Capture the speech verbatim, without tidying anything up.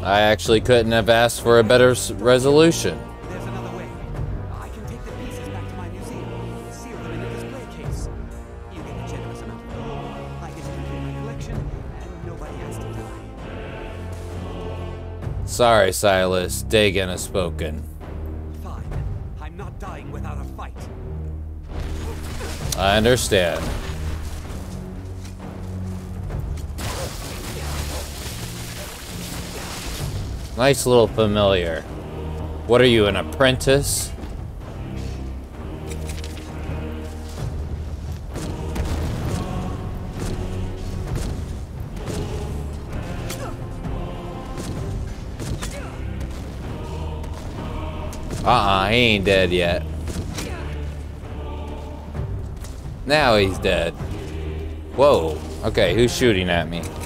I actually couldn't have asked for a better s resolution. There's another way. I can take the pieces back to my museum, seal them in a display case. You get a generous amount of gold. I get to complete my collection, and nobody has to die. Sorry, Silus. Dagon has spoken. Fine. I'm not dying without a fight. I understand. Nice little familiar. What are you, an apprentice? Uh-uh, he ain't dead yet. Now he's dead. Whoa. Okay, who's shooting at me?